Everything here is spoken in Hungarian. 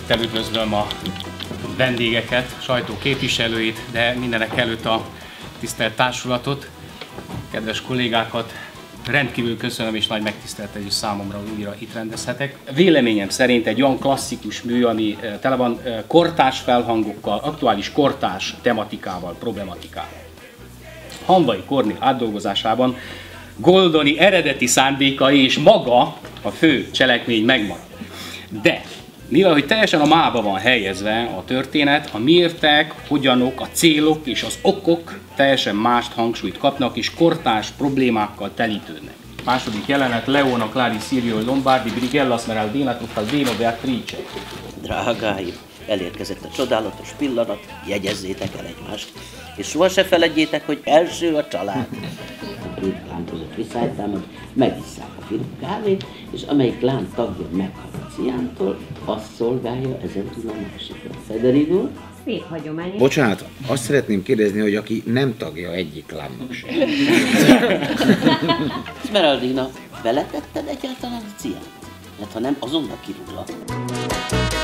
Szeretettel üdvözlöm a vendégeket, sajtó képviselőit, de mindenek előtt a tisztelt társulatot, kedves kollégákat. Rendkívül köszönöm, és nagy megtiszteltetés számomra, hogy újra itt rendezhetek. Véleményem szerint egy olyan klasszikus mű, ami tele van kortárs felhangokkal, aktuális kortárs tematikával, problematikával. Hamvai Kornél átdolgozásában Goldoni eredeti szándékai és maga a fő cselekmény megmarad. De mivel hogy teljesen a mába van helyezve a történet, a miértek, hogyanok, a célok és az okok teljesen mást hangsúlyt kapnak, és kortárs problémákkal telítődnek. Második jelenet: Leona Clari Sirio Lombardi, Brigella Smeraldina Truffaldino Beatrice. Drágáim, elérkezett a csodálatos pillanat, jegyezzétek el egymást, és soha se feledjétek, hogy első a család. A két klán között viszálytámad, megisszák a finom kávét, és amelyik klán tagja meghal a ciántól, azt szolgálja ezentúl a másikra. Federico? Szép hagyomány. Bocsánat, azt szeretném kérdezni, hogy aki nem tagja egyik klánnak sem. Smeraldina, beletetted egyáltalán a ciánt? Mert ha nem, azonnal kirúglak.